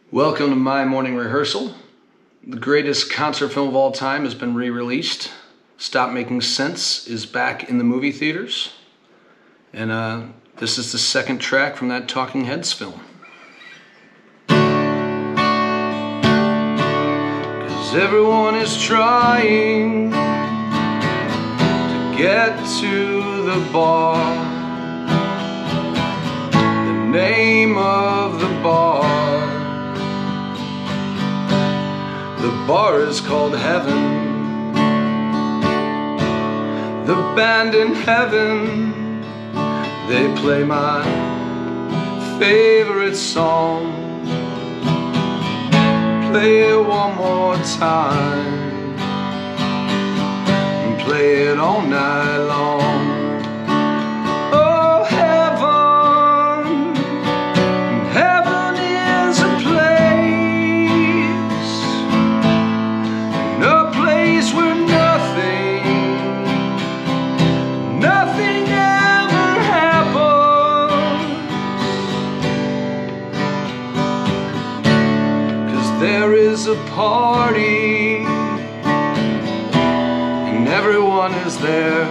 Welcome to my morning rehearsal. The greatest concert film of all time has been re-released. Stop Making Sense is back in the movie theaters. And this is the second track from that Talking Heads film. 'Cause everyone is trying to get to the bar. The name of the bar is called Heaven. The band in heaven, they play my favorite song. Play it one more time and play it all night long. There is a party and everyone is there.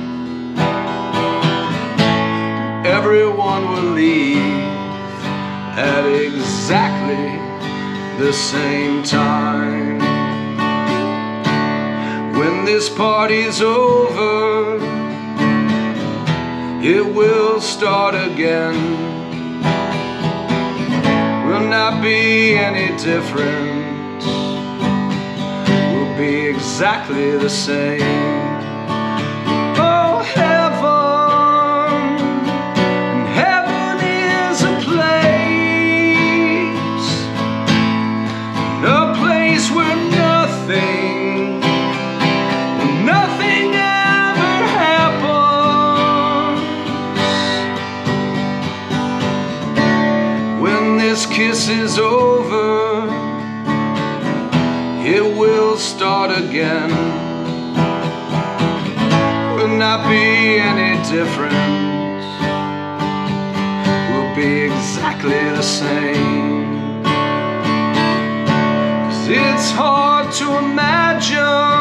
Everyone will leave at exactly the same time. When this party's over, it will start again. Will not be any different. We'll be exactly the same. Oh, heaven, and heaven is a place where nothing ever happens. When this kiss is over, it will start again. Will not be any different. We'll be exactly the same. 'Cause it's hard to imagine